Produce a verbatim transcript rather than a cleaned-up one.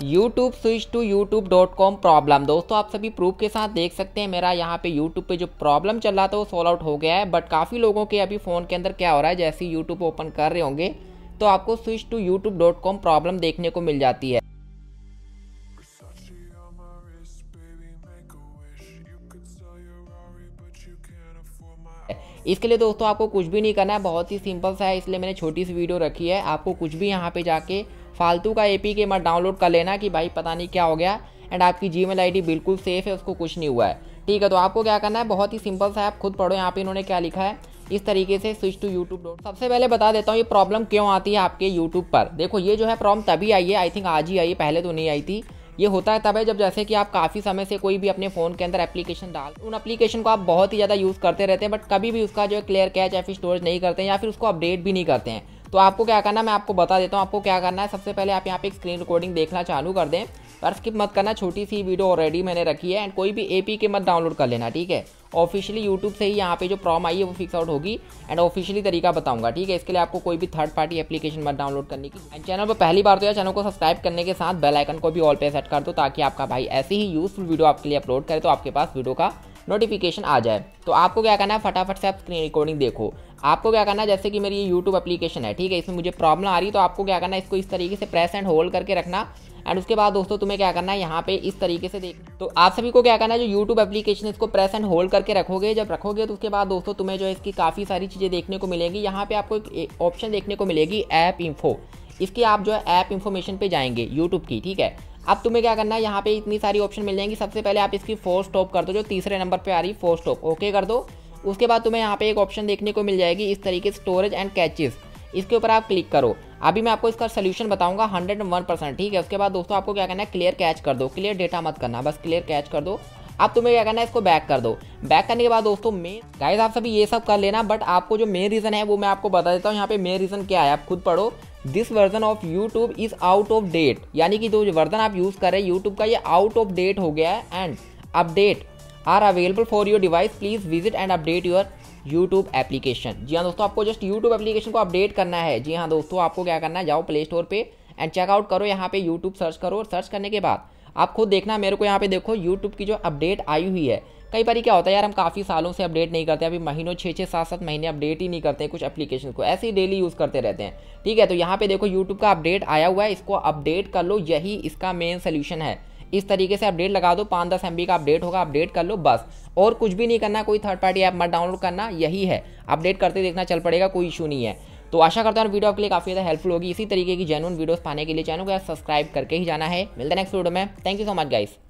YouTube switch to YouTube dot com problem. दोस्तों आप सभी प्रूफ के साथ देख सकते हैं मेरा यहाँ पे यूट्यूब पे जो प्रॉब्लम चल रहा था वो सॉल्व आउट हो गया है। बट काफ़ी लोगों के अभी फ़ोन के अंदर क्या हो रहा है, जैसे ही यूट्यूब ओपन कर रहे होंगे तो आपको switch to YouTube dot com problem देखने को मिल जाती है। इसके लिए दोस्तों आपको कुछ भी नहीं करना है, बहुत ही सिंपल सा है, इसलिए मैंने छोटी सी वीडियो रखी है। आपको कुछ भी यहाँ पे जाके फालतू का एपीके मत डाउनलोड कर लेना कि भाई पता नहीं क्या हो गया, एंड आपकी जीमेल आईडी बिल्कुल सेफ है, उसको कुछ नहीं हुआ है। ठीक है, तो आपको क्या करना है, बहुत ही सिंपल सा है, आप खुद पढ़ो यहाँ पे इन्होंने क्या लिखा है इस तरीके से स्विच टू यूट्यूब डॉट। सबसे पहले बता देता हूँ ये प्रॉब्लम क्यों आती है आपके यूट्यूब पर। देखो ये जो है प्रॉब्लम तभी आई है, आई थिंक आज ही आई है, पहले तो नहीं आई थी। ये होता है तब है जब जैसे कि आप काफ़ी समय से कोई भी अपने फ़ोन के अंदर एप्लीकेशन डाल, उन एप्लीकेशन को आप बहुत ही ज़्यादा यूज़ करते रहते हैं, बट कभी भी उसका जो है क्लियर कैच या फिर स्टोरेज नहीं करते हैं या फिर उसको अपडेट भी नहीं करते हैं। तो आपको क्या करना है मैं आपको बता देता हूँ। आपको क्या करना है, सबसे पहले आप यहाँ पे एक स्क्रीन रिकॉर्डिंग देखना चालू कर दें, पर स्किप मत करना, छोटी सी वीडियो ऑलरेडी मैंने रखी है। एंड कोई भी एपीके मत डाउनलोड कर लेना, ठीक है। ऑफिशियली यूट्यूब से ही यहाँ पे जो प्रॉब्लम आई है वो फिक्स आउट होगी, एंड ऑफिशियली तरीका बताऊंगा, ठीक है। इसके लिए आपको कोई भी थर्ड पार्टी एप्लीकेशन मत डाउनलोड करने की। एंड चैनल पर पहली बार तो यार चैनल को सब्सक्राइब करने के साथ बेल आइकन को भी ऑल पे सेट कर दो, ताकि आपका भाई ऐसी ही यूजफुल वीडियो आपके लिए अपलोड करे तो आपके पास वीडियो का नोटिफिकेशन आ जाए। तो आपको क्या करना है, फटाफट से आप स्क्रीन रिकॉर्डिंग देखो। आपको क्या करना है, जैसे कि मेरी ये यूट्यूब एप्लीकेशन है, ठीक है, इसमें मुझे प्रॉब्लम आ रही है, तो आपको क्या करना है, इसको इस तरीके से प्रेस एंड होल्ड करके रखना। एंड उसके बाद दोस्तों तुम्हें क्या करना है, यहाँ पे इस तरीके से देख, तो आप सभी को क्या करना है, जो यूट्यूब एप्लीकेशन इसको प्रेस एंड होल्ड करके रखोगे। जब रखोगे तो उसके बाद दोस्तों तुम्हें जो है इसकी काफ़ी सारी चीज़ें देखने को मिलेंगी। यहाँ पे आपको एक ऑप्शन देखने को मिलेगी ऐप इन्फो, इसकी आप जो है ऐप इन्फॉर्मेशन पे जाएंगे यूट्यूब की, ठीक है। अब तुम्हें क्या करना है, यहाँ पे इतनी सारी ऑप्शन मिल जाएंगी। सबसे पहले आप इसकी फोर्स स्टॉप कर दो, जो तीसरे नंबर पे आ रही है फोर्स स्टॉप, ओके कर दो। उसके बाद तुम्हें यहाँ पे एक ऑप्शन देखने को मिल जाएगी इस तरीके से स्टोरेज एंड कैचेस, इसके ऊपर आप क्लिक करो। अभी मैं आपको इसका सोल्यूशन बताऊंगा हंड्रेड वन परसेंट, ठीक है। उसके बाद दोस्तों आपको क्या करना है, क्लियर कैच कर दो, क्लियर डेटा मत करना, बस क्लियर कैच कर दो। अब तुम्हें क्या करना है, इसको बैक कर दो। बैक करने के बाद दोस्तों मेन गाइस आप सभी ये सब कर लेना, बट आपको जो मेन रीज़न है वो मैं आपको बता देता हूँ। यहाँ पे मेन रीज़न क्या है आप खुद पढ़ो। This version of YouTube is out of date, यानी कि जो वर्जन आप यूज़ कर रहे हैं यूट्यूब का ये आउट ऑफ डेट हो गया है। And update are available for your device, please visit and update your YouTube application. जी हाँ दोस्तों, आपको जस्ट यूट्यूब एप्लीकेशन को अपडेट करना है। जी हाँ दोस्तों, आपको क्या करना है, जाओ प्ले स्टोर पे एंड चेकआउट करो, यहाँ पे यूट्यूब सर्च करो, और सर्च करने के बाद आप खुद देखना, मेरे को यहाँ पे देखो यूट्यूब की जो अपडेट आई हुई है। कई बार क्या होता है यार, हम काफ़ी सालों से अपडेट नहीं करते, अभी महीनों छः छः सात सात महीने अपडेट ही नहीं करते हैं कुछ एप्लीकेशन को, ऐसे ही डेली यूज़ करते रहते हैं, ठीक है। तो यहाँ पे देखो यूट्यूब का अपडेट आया हुआ है, इसको अपडेट कर लो, यही इसका मेन सोल्यूशन है। इस तरीके से अपडेट लगा दो, पाँच दस एम बी का अपडेट होगा, अपडेट कर लो बस, और कुछ भी नहीं करना, कोई थर्ड पार्टी ऐप मत डाउनलोड करना, यही है। अपडेट करते देखना चल पड़ेगा, कोई इशू नहीं है। तो आशा करता हूँ वीडियो आपके लिए काफ़ी ज़्यादा हेल्पफुल होगी। इसी तरीके की जेन्युइन वीडियोस पाने के लिए चैनल को सब्सक्राइब करके ही जाना है। मिलते हैं नेक्स्ट वीडियो में। Thank you so much guys.